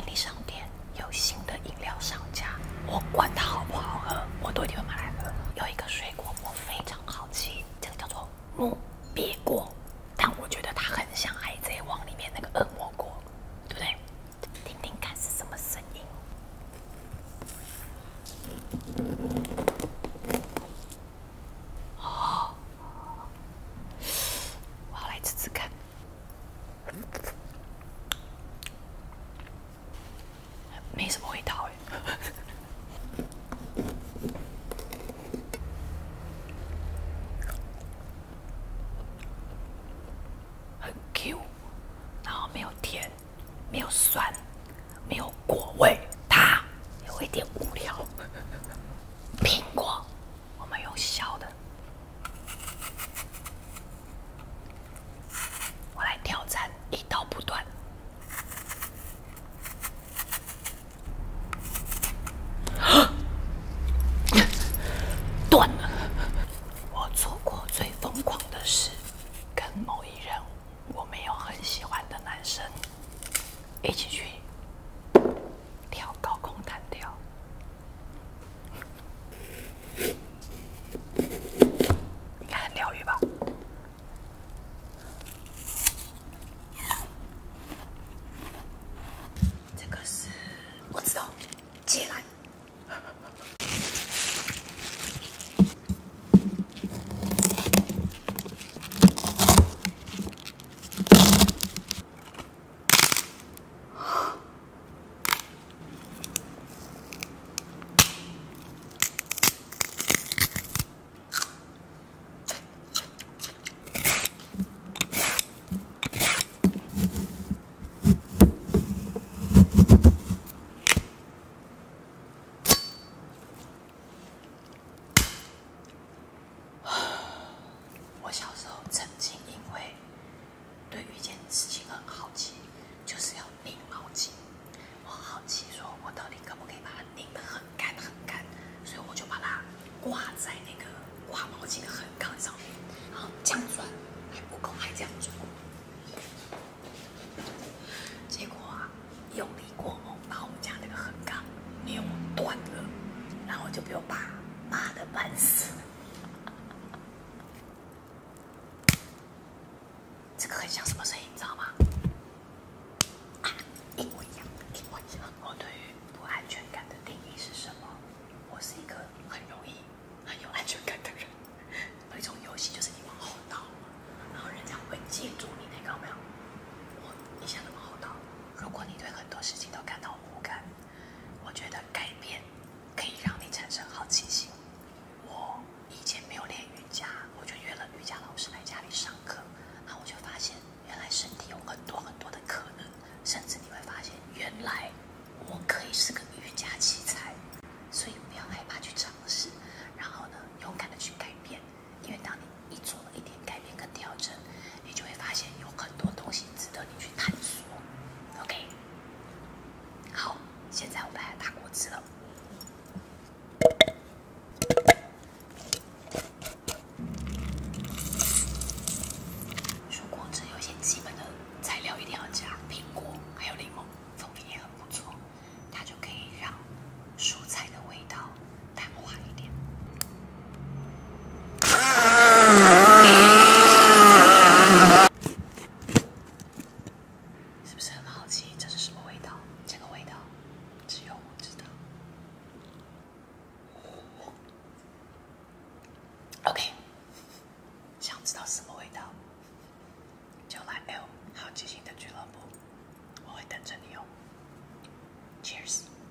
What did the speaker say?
便利商店有新的饮料上架，我管它好不好喝，我都一定会买来喝。有一个水果我非常好奇，这个叫做木鳖果，但我觉得它很像《海贼王》里面那个恶魔果，对不对？听听看是什么声音。哦，我要来吃吃看。没什么味道哎。很 Q， 然后没有甜，没有酸，没有果味，它有一点无聊。苹果，我们用削的。我来挑战一刀不断。断了。我做过最疯狂的事，跟某一人我没有很喜欢的男生一起去跳高空弹跳。应该很疗愈吧？这个是我知道，芥兰。我小时候曾经因为对于一件事情很好奇，就是要拧毛巾。我好奇说，我到底可不可以把它拧得很干很干？所以我就把它挂在那个挂毛巾的横杠上面，然后这样转还不够，还这样转。结果啊，用力过猛，把我们家那个横杠扭断了，然后就被我爸骂得半死。这个很像什么声音，你知道吗？啊，一模一样，一模一样。我对于不安全感的定义是什么？我是一个很容易很有安全感的人。有一种游戏就是你往后倒，然后人家会接住你那个，有没有？我一下子往后倒。如果你对很多事情都感到无感，我觉得改变可以让你产生好奇心。我以前没有练瑜伽，我就约了瑜伽老师来家里上课。然后我就发现，原来身体有很多很多的可能，甚至你会发现，原来我可以是个瑜伽奇才。所以不要害怕去尝试，然后呢，勇敢的去改变。因为当你一做了一点改变跟调整，你就会发现有很多东西值得你去探索。OK， 好，现在我们来打果汁了。果汁有一些基本的材料一定要加，苹果还有柠檬，蜂蜜也很不错，它就可以让蔬菜的味道淡化一点。是不是很好奇这是什么味道？这个味道只有我知道。OK， 想知道是什么味道？就来 L 好奇心的俱乐部，我会等着你哦。Cheers。